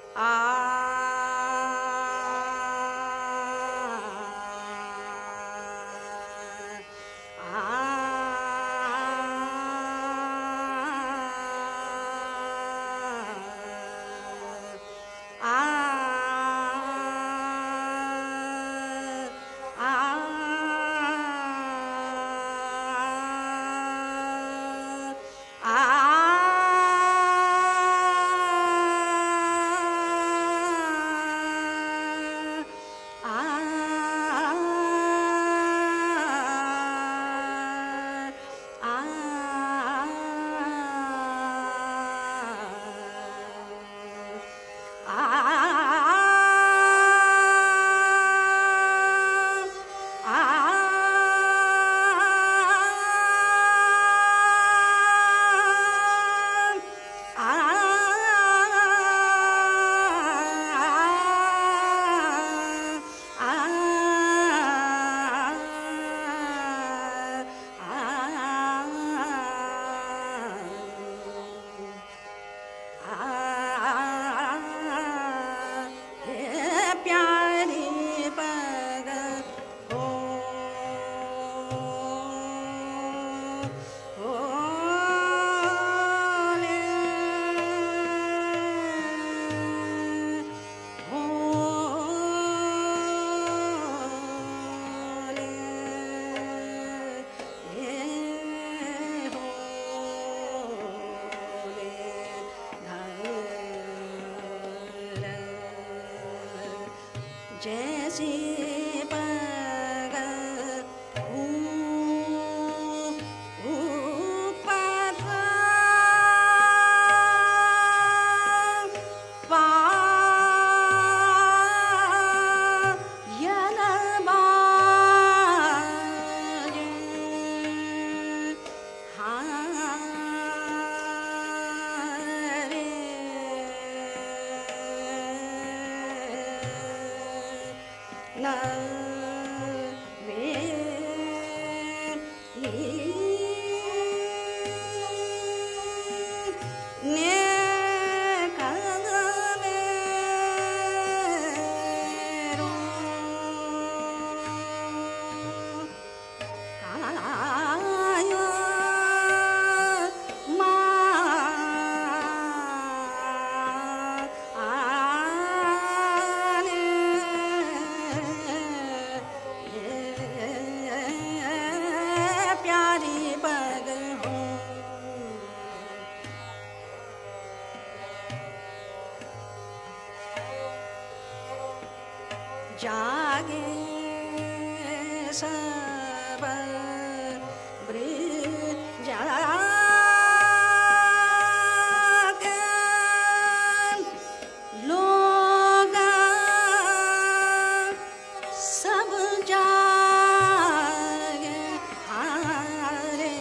जागे सब ब्रिज लोग सब जागे हारे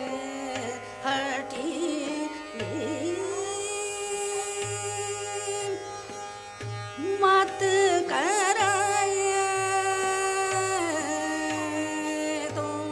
हटी मत कर तो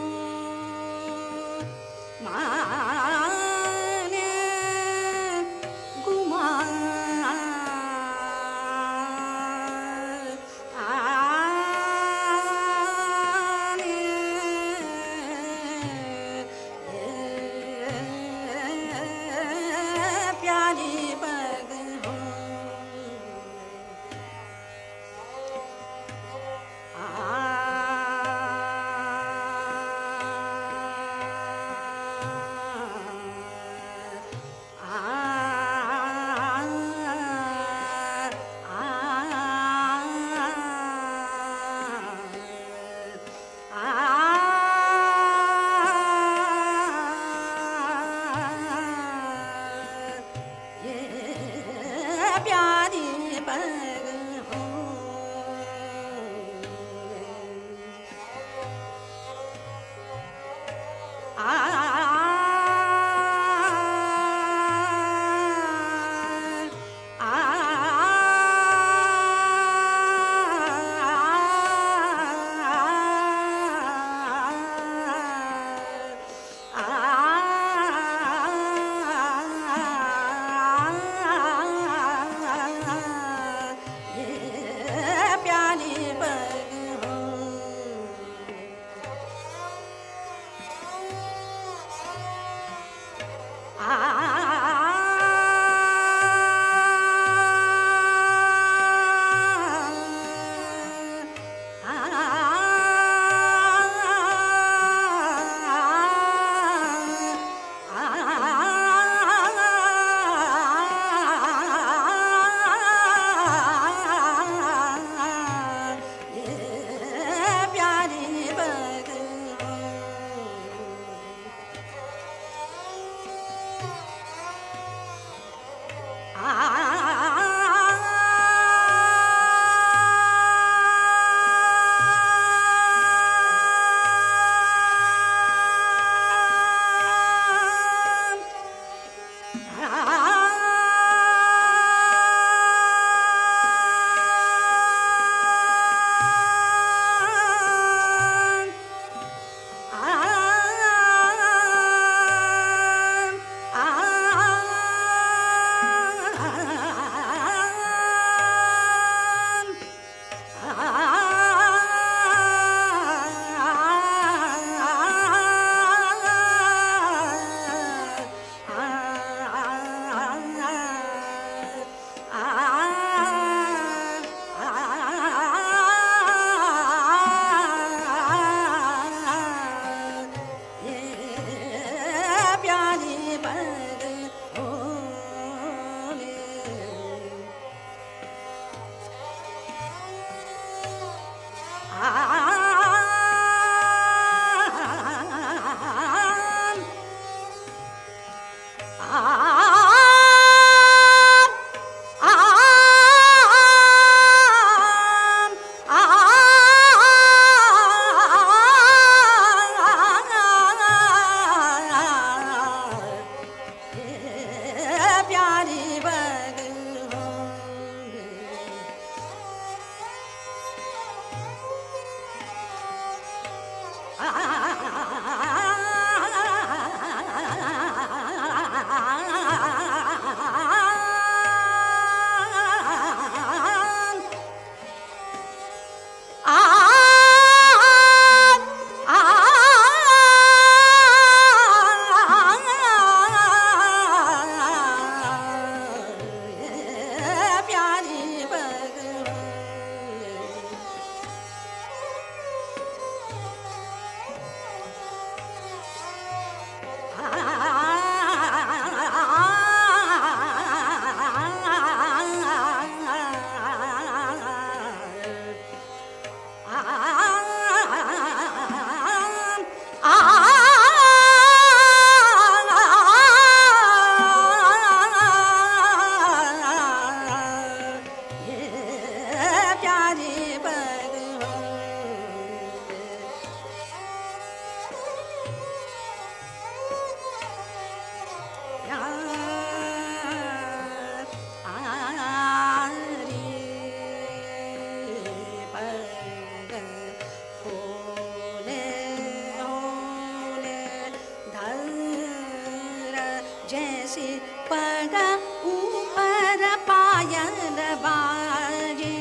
जैसे पग ऊपर पायल बाजे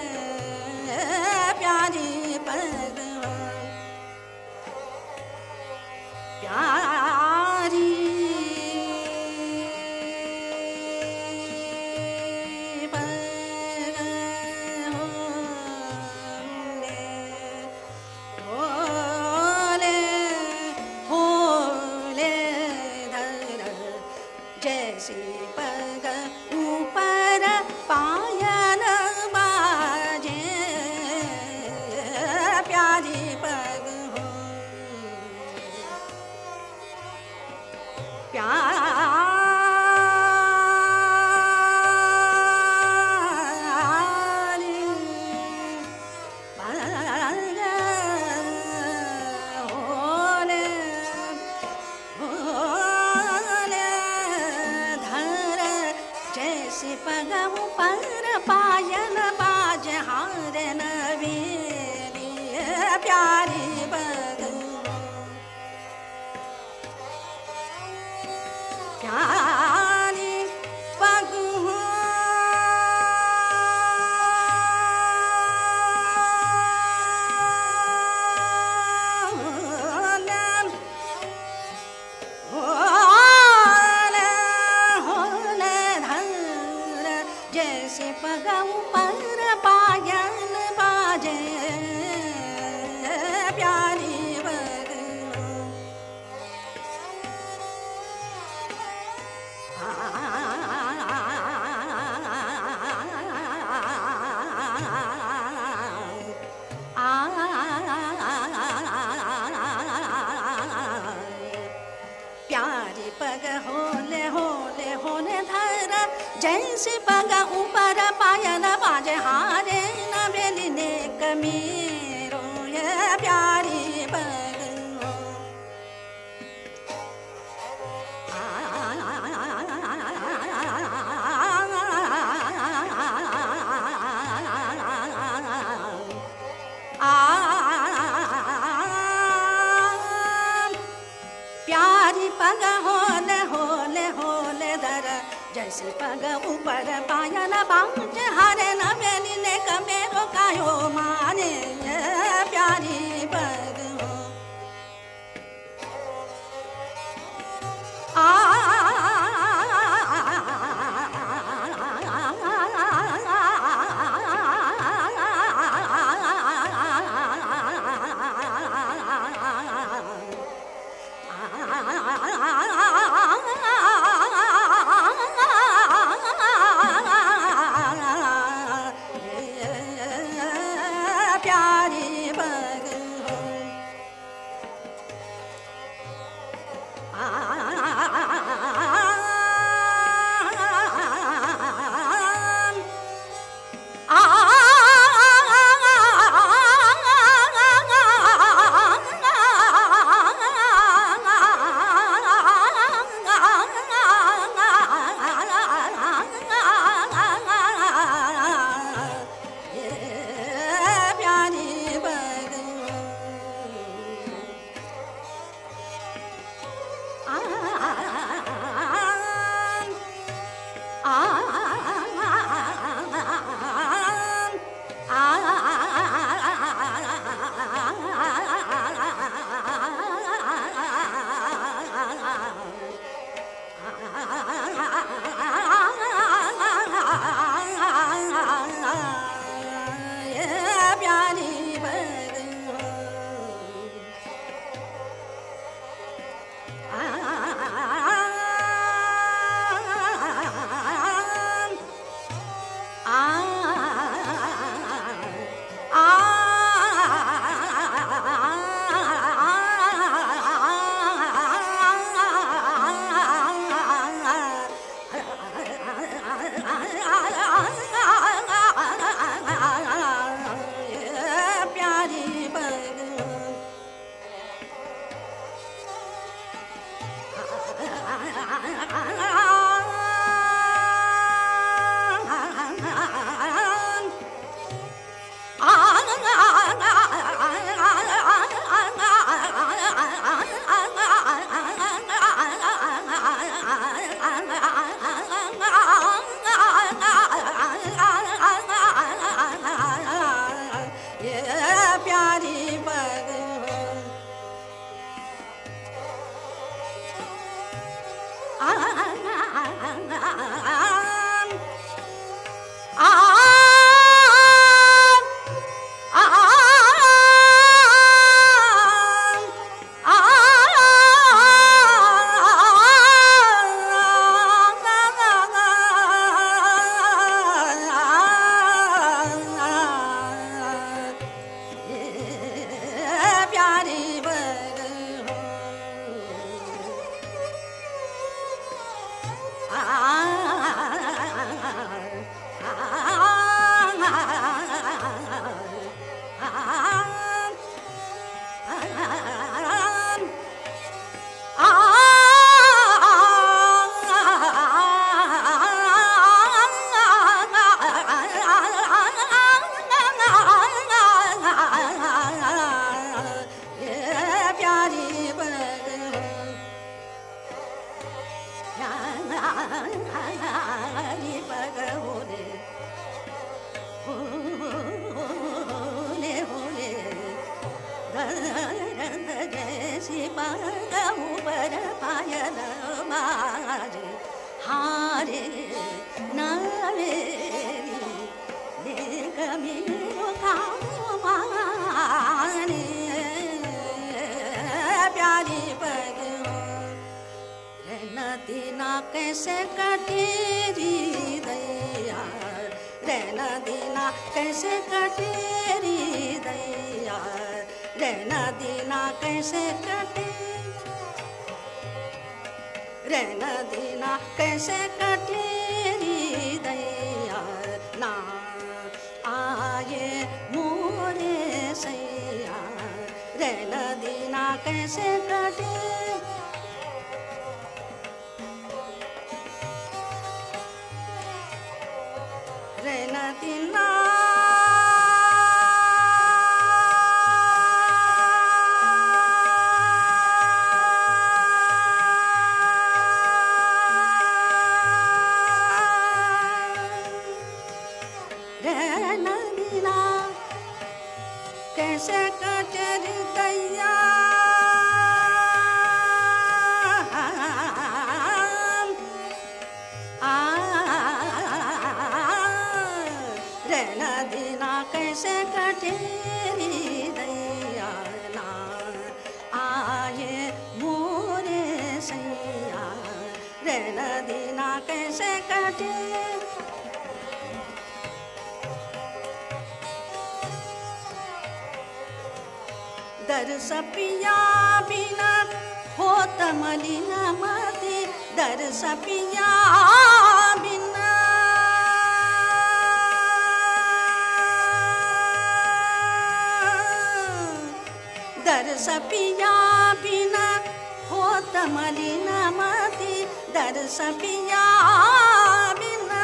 प्यारी पग प्यारी पग होले होले धर जैसे पग ऊपर पायल बाजे प्यारी पग हो प्यारी पग होले होले धर जैसे पग ऊपर पायल बाज हार नवेली प्यारी पग प्यारी पग होले होले धर जैसे पग ऊपर पायल बाजे प्यारी पग प्यारी पग होले होले होले धर जैसे पग ऊपर पायल बाजे हारे नवेली ने कमीरो ये प्यारी पग प्यारी पग होले होले होले धर जैसे पग ऊपर पायल बाज हरे नवेली ने कमेरो कायो माने प्यारी पग हो प्यारी पग हो ah पायल बाजे हारे नवेली लेक मेरो कामाने प्यारी पगियो नदीना कैसे कटेरी दैया रे नदीना कैसे कटेरी दैया रे नदीना कैसे कटे रे नदीना कैसे कटेरी दैया ना आए मोरे सैया रे नदीना कैसे कटे रे नदीना कैसे कटेरी दैया रे नदीना कैसे कटेरी दैया ना आए मोरे सैया रे नदीना कैसे कटे दर्श पिया बिना होत मलिना मती दर्श पिया बिना दर्श पिया बिना होत मलिना मती दर्श पिया बिना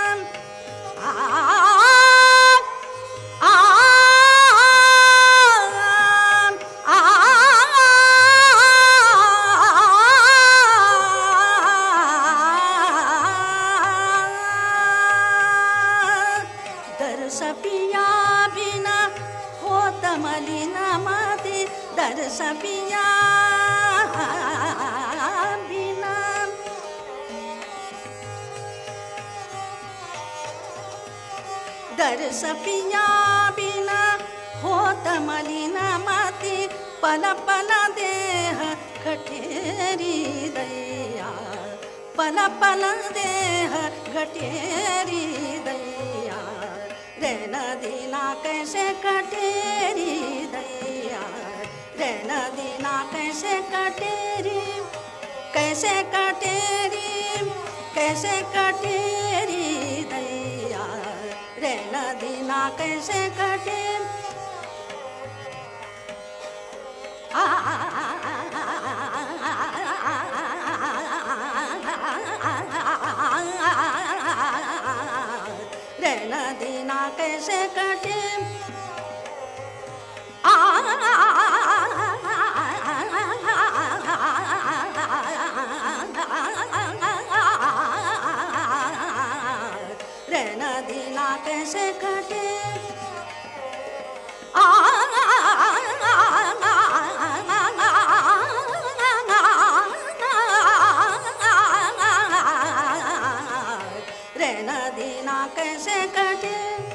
दर्श पिया बिना होत मलिना मती दर्श पिया बिना दर्श पिया बिना होत मलिना मती पल पल देह घटेरी दैया पल पल देह घटेरी दैया रे नदीना कैसे कटेरी दैया रे नदीना कैसे कटेरी कैसे कटेरी कैसे कटेरी दैया रे नदीना कैसे कटे रे नदीना कैसे कटे रे नदीना कैसे कटे रे नदीना कैसे कटे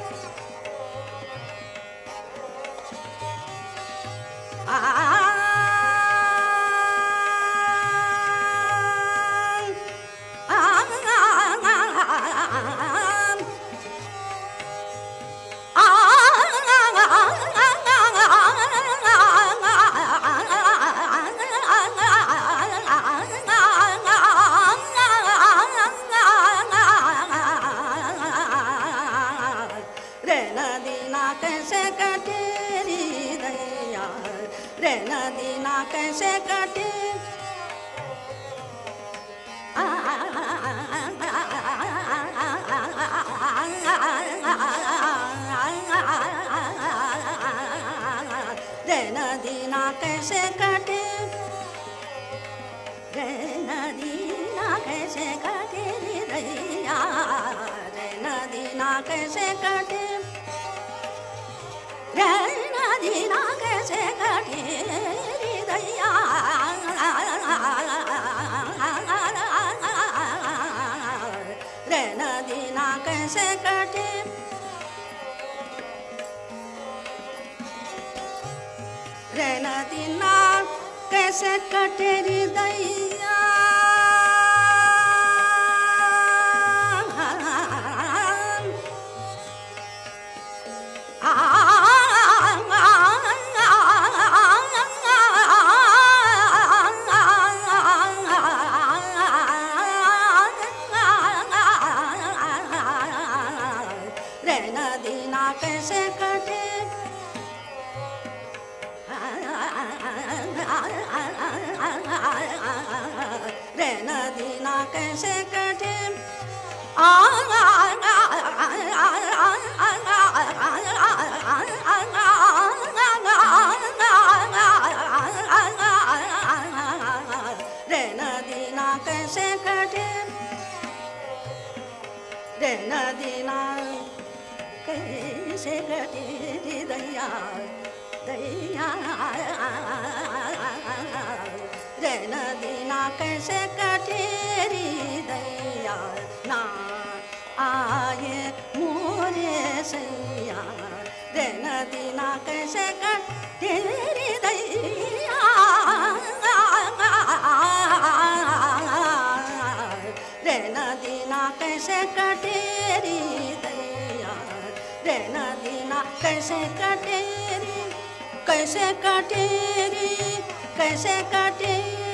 रे नदीना कैसे कटे रे नदीना कैसे कटे रे नदीना कैसे कटे दैया रे नदीना कैसे कटे रे नदीना कैसे कटे दैया कैसे कटे रे नदीना कैसे कटे हृदया रे नदीना कैसे कटे रे नदीना कैसे कटे रे नदीना कैसे कटे रे नदीना कैसे कटे हृदया दैया रे नदीना कैसे कटे हृदया ना आए मोरे सैया रे नदीना कैसे कटे हृदया रे नदीना कैसे कटे हृदया रे नदीना कैसे कटे कैसे कटे कैसे कटे